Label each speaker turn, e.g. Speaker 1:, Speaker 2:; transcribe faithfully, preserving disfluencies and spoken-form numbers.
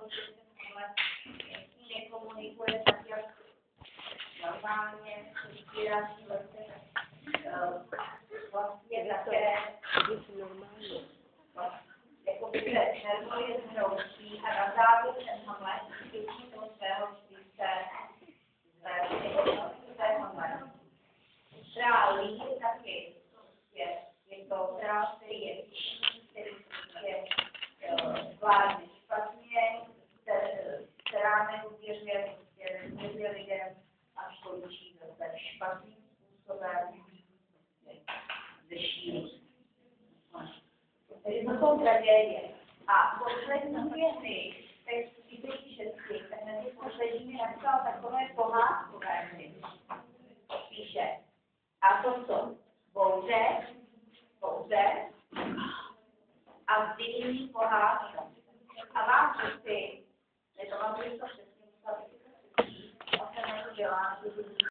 Speaker 1: nekomunikuje tak, jak normálně, vybírací vlastně, vlastně také, jakoby se nervuje zhrouší a na závěr ten Hamlet vyučí toho svého strýce, svého Hamlet. Král Lear taky je, je to král, který je vyšší, který je vládne špatně, která neuvěřuje, neuvěřuje lidem a škodí zase špatným způsobem ze šíří. Takže to jsou tragédie. A poslední věty, teď si všechny, tak mezi posledními napsal takové pohádkové hry. Píše, a to jsou bouře, bouře a vzdělení pohádka. A vám přeci, nepamatuji to přesně, co jsem na to dělám,